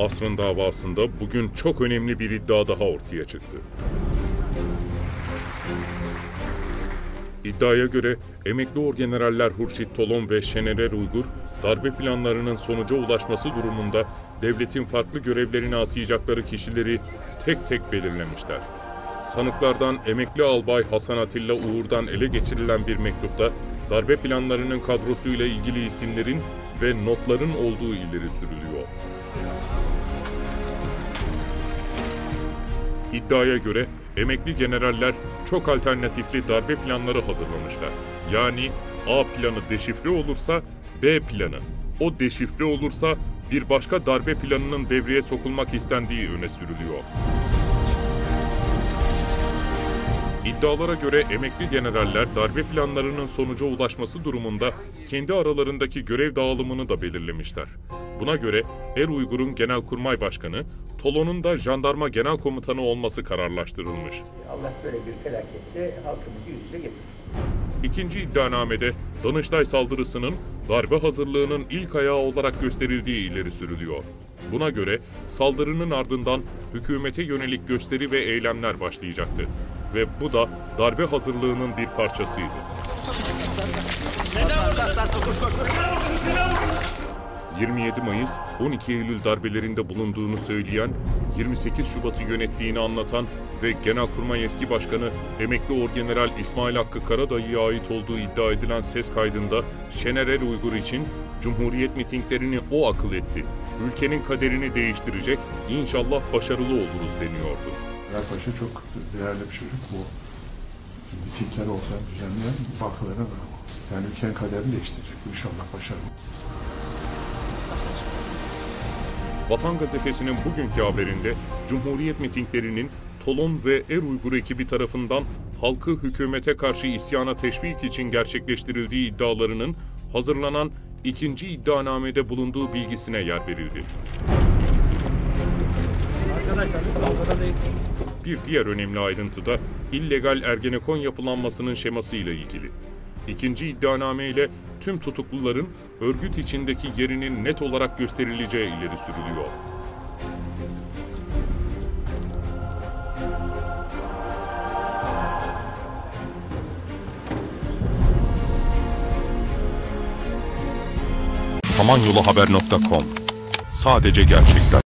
Asrın davasında bugün çok önemli bir iddia daha ortaya çıktı. İddiaya göre emekli orgeneraller Hurşit Tolon ve Şener Uygur, darbe planlarının sonuca ulaşması durumunda devletin farklı görevlerine atayacakları kişileri tek tek belirlemişler. Sanıklardan emekli albay Hasan Atilla Uğur'dan ele geçirilen bir mektupta darbe planlarının kadrosuyla ilgili isimlerin ve notların olduğu ileri sürülüyor. İddiaya göre emekli generaller çok alternatifli darbe planları hazırlamışlar. Yani A planı deşifre olursa B planı, o deşifre olursa bir başka darbe planının devreye sokulmak istendiği öne sürülüyor. İddialara göre emekli generaller darbe planlarının sonuca ulaşması durumunda kendi aralarındaki görev dağılımını da belirlemişler. Buna göre Uygur'un Genelkurmay Başkanı, Tolon'un da Jandarma Genel Komutanı olması kararlaştırılmış. Allah böyle bir felakette halkımızı yüz yüze getirsin. İkinci iddianamede Danıştay saldırısının darbe hazırlığının ilk ayağı olarak gösterildiği ileri sürülüyor. Buna göre saldırının ardından hükümete yönelik gösteri ve eylemler başlayacaktı. Ve bu da darbe hazırlığının bir parçasıydı. 27 Mayıs, 12 Eylül darbelerinde bulunduğunu söyleyen, 28 Şubat'ı yönettiğini anlatan ve Genelkurmay eski başkanı emekli orgeneral İsmail Hakkı Karadayı'ya ait olduğu iddia edilen ses kaydında Şener Uygur için Cumhuriyet mitinglerini o akıl etti. Ülkenin kaderini değiştirecek, inşallah başarılı oluruz deniyordu. Paşa çok değerli bir çocuk bu. Mitingler olsa düzenleyen farklarına yani ülkenin kaderini değiştirecek. İnşallah başarılı. Vatan Gazetesi'nin bugünkü haberinde Cumhuriyet mitinglerinin Tolon ve Uygur ekibi tarafından halkı hükümete karşı isyana teşvik için gerçekleştirildiği iddialarının hazırlanan ikinci iddianamede bulunduğu bilgisine yer verildi. Bir diğer önemli ayrıntı da illegal Ergenekon yapılanmasının şemasıyla ilgili. İkinci iddianame ile tüm tutukluların örgüt içindeki yerinin net olarak gösterileceği ileri sürülüyor. samanyoluhaber.com. Sadece gerçekler.